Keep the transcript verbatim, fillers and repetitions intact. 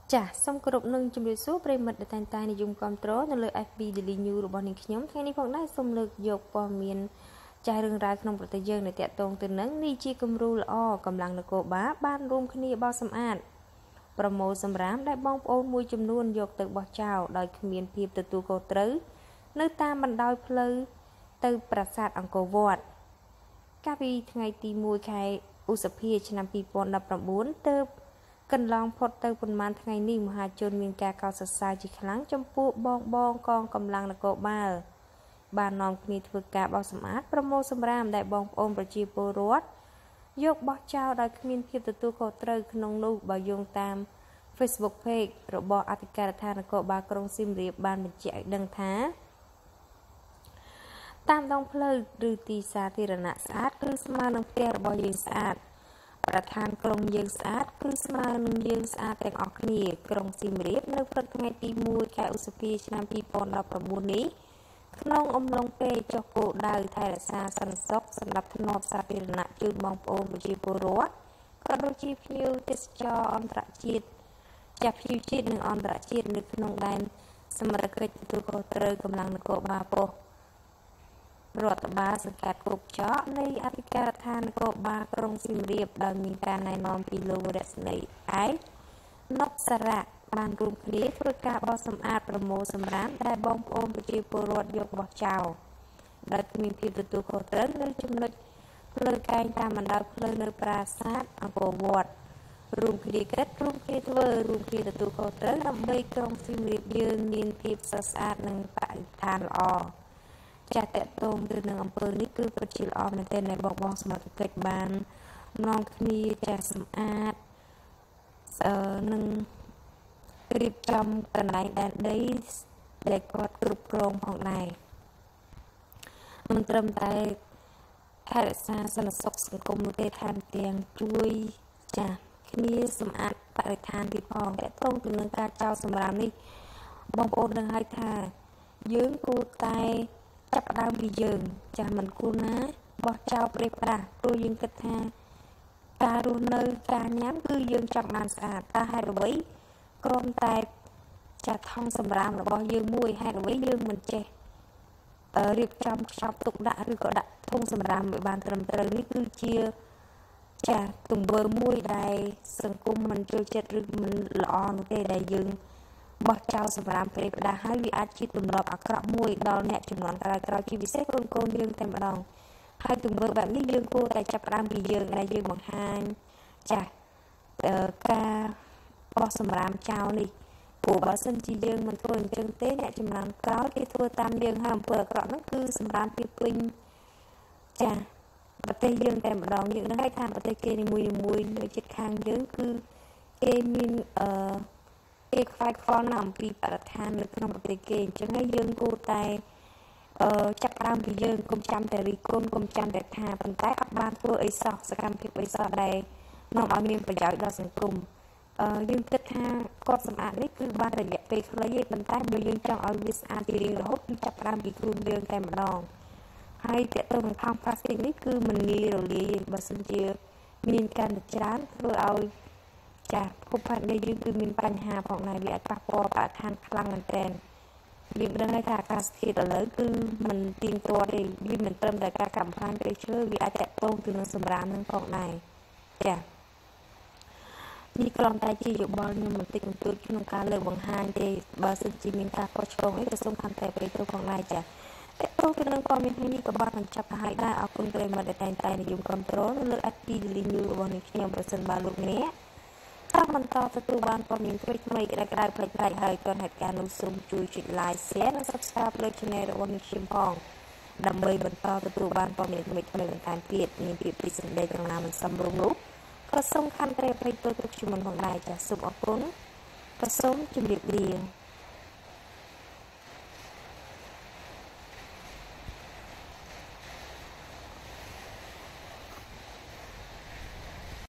ចាសសូមគោរពនឹងជម្រាបសួរប្រិមិត្តដែលតែងតែនិយមគាំទ្រនៅលើ เอฟ บี Daily News របស់នាងខ្ញុំថ្ងៃនេះផងដែរសូមលើកយកព័ត៌មានចាស់រឿងរ៉ាវក្នុងប្រទេសយើងដែលតាក់ទងទៅនឹងនេះជាគំរូល្អកម្លាំងនគរបាលបានរួមគ្នាបោសសម្អាតប្រមូលសម្រាមដែលបងប្អូនមួយចំនួនយកទៅបោះចោលដោយគ្មានភាពទទួលខុសត្រូវនៅតាមបណ្ដោយផ្លូវទៅប្រាសាទអង្គរវត្តកាលពីថ្ងៃទីមួយខែឧសភាឆ្នាំពីរពាន់ដប់ប្រាំបួនទើបកន្លងផុតទៅប៉ុន្មានថ្ងៃនេះមហាជនមានការកោតសរសើរជាខ្លាំងចំពោះបងបងកងកម្លាំងនគរបាលបាននាំគ្នាធ្វើការបោសសម្អាតប្រមូលសម្រាមដែលបងប្អូនប្រជាពលរដ្ឋយកបោះចោលដោយគ្មានភាពទទួលខុសត្រូវក្នុងនោះបើយោងតាម Facebook Page របស់អធិការដ្ឋាននគរបាលក្រុងសៀមរាបបានបញ្ជាក់ឲ្យដឹងថាតាមដងផ្លូវឬទីសាធារណៈស្អាតគឺស្មើនឹងផ្ទះរបស់យើងស្អាតប្រធានក្រុងយើងស្អាតគឺស្មើនឹងយើងស្អាតទាំងអស់គ្នាក្រុងសៀមរាបនៅព្រឹកថ្ងៃទីមួយខែឧសភាឆ្នាំពីរពាន់ដប់ប្រាំបួននេះក្នុងអំឡុងពេលចុះគោលដៅថែរក្សាសន្តិសុខសម្រាប់ធ្នាប់សាធារណៈជូនបងប្អូនប្រជាពលរដ្ឋក៏ដូចជាភ្ញៀវទេសចរអន្តរជាតិចាស់ភ្ញៀវជាតិនិងអន្តរជាតិនៅក្នុងដែនសមត្ថកិច្ចទទួលខុសត្រូវកម្លាំងនគរបាលប៉ុស្តិ៍រដ្ឋបាលសង្កាត់គោកចកនៃអធិការដ្ឋាននគរបាលក្រុងសៀមរាបដោយមានការណែនាំពីលោករស្មីឯកនុកសារៈបានរួមគ្នាធ្វើការបោសសម្អាតប្រមូលសម្រាមដែលបងប្អូនប្រជាពលរដ្ឋយកបោះចោលដោយគ្មានភាពទទួលខុសត្រូវនៅចំណុចផ្លូវកែងតាមបណ្ដោយផ្លូវនៅប្រាសាទអង្គរវត្តរួមគ្នាគិតរួមគ្នាធ្វើរួមគ្នាទទួលខុសត្រូវដើម្បីក្រុងសៀមរាបយើងមានភាពស្រស់ស្អាតនិងបរិស្ថានល្អចាត់តកតងទៅនឹងអំពើនេះគឺពិតជាល្អមែនទែនដែលបងបងសមត្ថកិច្ចបាននាំគ្នាចាស់សម្អាតអឺនឹងរៀបចំកន្លែងដែនដីដែលគាត់គ្រប់គ្រងផងដែរមិនត្រឹមតែថែរក្សាសន្តិសុខសង្គមនោះទេថែមទាំងជួយចាស់គ្នាសម្អាតបរិស្ថានទៀតផងតកតងទៅនឹងការចោលសម្រាមនេះបងប្អូននឹងហៅថាយើងគួរតែចាប់ផ្ដើមពីយើងចាស់មិនគួរណាបោះចោលព្រៃប្រាសព្រោះយើងគិតថាការរស់នៅការញ៉ាំគឺយើងចង់បានស្អាតតែហេតុអ្វីគ្រាន់តែចាត់ថងសម្រាមរបស់យើងមួយហេតុអ្វីយើងមិនចេះរៀបចំខ្ចប់ទុកដាក់ឬក៏ដាក់ធុងសម្រាមឲ្យបានត្រឹមត្រូវនេះគឺជាចាស់ទង្វើមួយដែលសង្គមមិនចូលចិត្តឬមិនល្អនោះទេដែលយើងបោះចោលសម្រាមព្រៃផ្ដាស់ហើយវាអាចជាទម្លាប់អាក្រក់មួយដល់អ្នកជំនាន់ក្រោយៗជាពិសេសកូនកូនយើងតែម្ដងហើយទង្វើបែបនេះយើងគួរតែចាប់ផ្ដើមពីយើងដែលយើងបង្ហាញចាស់ការបោះសម្រាមចោលនេះព្រោះបើសិនជាយើងមិនធ្វើអញ្ចឹងទេអ្នកជំនាន់ក្រោយគេធ្វើតាមយើងហើយអំពើអាក្រក់ហ្នឹងគឺសម្រាមពីពេញចាស់ប្រទេសយើងតែម្ដងយើងនឹងឲ្យថាប្រទេសគេនីមួយៗនៅជិតខាងយើងគឺគេមានអឺគេខ្វាយខ្វល់ណាស់អំពីបរិស្ថាននៅក្នុងប្រទេសគេអញ្ចឹងហើយយើងគួរតែអឺចាប់ផ្ដើមពីយើងកុំចាំតែរីកូនកុំចាំតែថាប៉ុន្តែអត់បានធ្វើអីសោះសកម្មភាពអីសោះដែលនាំឲ្យមានប្រយោជន៍ដល់សង្គមអឺយើងគិតថាគាត់សម្អាតនេះគឺបានរយៈពេលខ្លីទេប៉ុន្តែបើយើងចង់ឲ្យវាស្អាតជារៀងរហូតគឺចាប់ផ្ដើមពីខ្លួនយើងតែម្ដងហើយតើទៅនឹងថង់ផ្លាស្ទិកនេះគឺមិនងាយរលាយបើសិនជាមានការច្រើនធ្វើឲ្យចាស់ភពផាត់នៃយើងគឺមានបញ្ហាផងដែរវាអាចប៉ះពាល់បរិស្ថានខ្លាំងមែនទែនយើងដឹងហើយថាអាកាសធាតុឥឡូវគឺមិនទៀងទាត់ទេវាមិនត្រឹមតែការកាប់បំផ្លាញព្រៃឈើវាអាចតកតងទៅនឹងសម្រាមនឹងផងដែរចា៎នេះគ្រាន់តែជាយោបល់ខ្ញុំបន្តិចបន្តួចក្នុងការលើកបង្ហាញទេបើសិនជាមានការខុសឆ្គងអីក៏សូមខន្តីអភ័យទោសផងដែរចា៎តើទៅទៅនឹងព័ត៌មានថ្ងៃនេះក៏បានបញ្ចប់ទៅហើយដែរអរគុណប្រិយមិត្តដែលតែងតែនិយមគាំទ្រនៅលើ เอฟ บี Daily News របស់នេះខ្ញុំប្រសិនបើលោកអ្នកតាមបន្តទទួលបានព័ត៌មានថ្មីៗក្តៅៗផ្លេចៗហើយទាន់ហេតុការណ៍នោះសូមជួយចុច Like Share និង Subscribe លើ Channel របស់នេះខ្ញុំផងដើម្បីបន្តទទួលបានព័ត៌មានថ្មីៗបន្ថែមទៀតមានពីពីសម្ដីទាំងណាមិនសមរម្យនោះក៏សូមខន្តីអភ័យទោសទៅខ្ញុំផងដែរចាសសូមអរគុណក៏សូមជម្រាបលា